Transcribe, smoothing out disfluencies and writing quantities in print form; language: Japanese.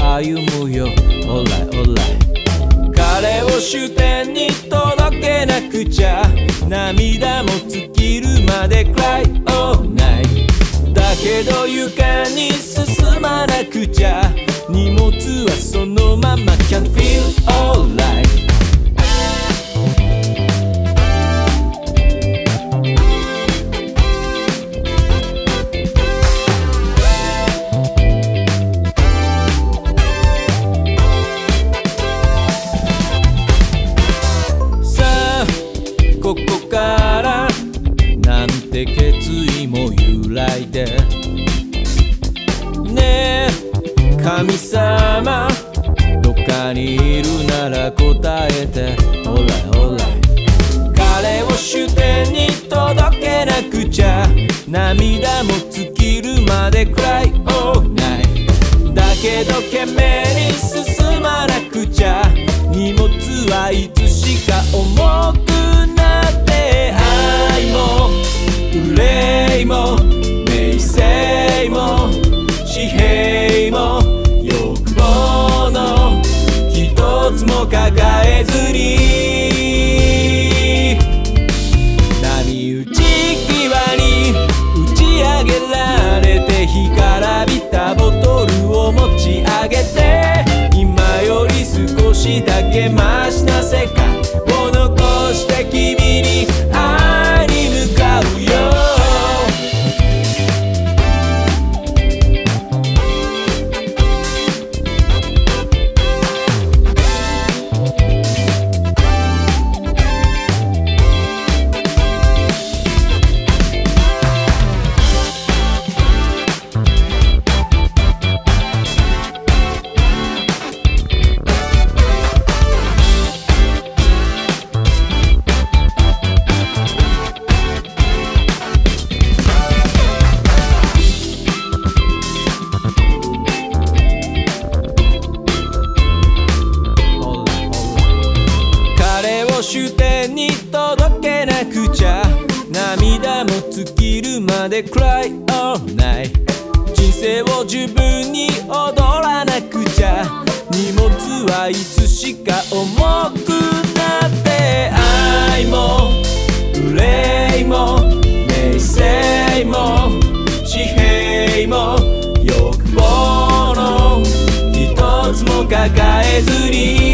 歩むよ。オーライオーライ。彼を終点に届けなくちゃ、涙も尽きるまで Cry all night。 だけど床に進まなくちゃ、荷物はそのまま Can't feel alright。ここからなんて決意も揺らいでねえ神様、どっかにいるなら答えて。オーライオーライ。彼を終点に届けなくちゃ、涙も尽きるまで Cry all night。 だけど懸命に進まなくちゃ、荷物はいつしか重くなって、愛も憂いも名声も紙幣も欲望の一つも抱えずに、波打ち際に打ち上げられて干からびたボトルを持ち上げて、今より少しだけマシな世界を残して君に会いに向かうよ。終点に届けなくちゃ、涙も尽きるまで Cry all night。 人生を十分に踊らなくちゃ、荷物はいつしか重くなって、愛も憂いも名声も紙幣も欲望の一つも抱えずに、